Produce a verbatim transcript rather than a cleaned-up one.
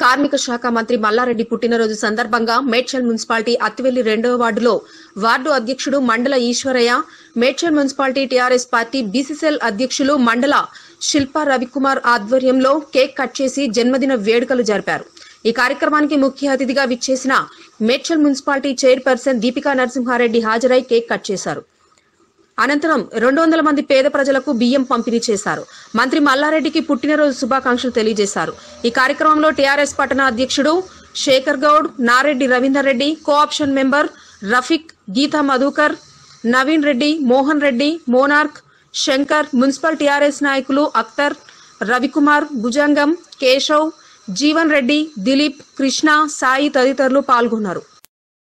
కార్మిక శాఖ మంత్రి మల్లారెడ్డి పుట్టినరోజు సందర్భంగా మేడ్చల్ మున్సిపాలిటీ అత్తివెల్లి రెండవ వార్డులో వార్డు అధ్యక్షుడు మండల Eshwaraiah, Medchal municipality TRS party BCCL అధ్యక్షులు మండల శిల్పా రవికుమార్ ఆధ్వర్యంలో కేక్ కట్ చేసి జన్మదిన వేడుకలు జరిపారు. ఈ కార్యక్రమానికి ముఖ్య అతిథిగా విచ్చేసిన మేడ్చల్ మున్సిపాలిటీ చైర్పర్సన్ దీపికా నరసింహారెడ్డి హాజరై కేక్ కట్ చేశారు. అనంతరం రెండు వందల మంది పేద ప్రజలకు బియ్యం పంపిణీ చేశారు. మంత్రి మల్లారెడ్డికి పుట్టినరోజు శుభాకాంక్షలు తెలియజేశారు. ఈ కార్యక్రమంలో టీఆర్ఎస్ పట్టణ అధ్యక్షుడు Shekar Goud, Nareddy Ravinder Reddy, co-option member Rafiq, Geetha Madhukar, Naveen Reddy, Mohan Reddy, Monarch, Shankar, municipal TRS నాయకులు అఖ్తర్, రవికుమార్, భుజంగం, కేశవ్, జీవన్ రెడ్డి, దిలీప్, కృష్ణ, సాయి తదితరులు పాల్గొన్నారు.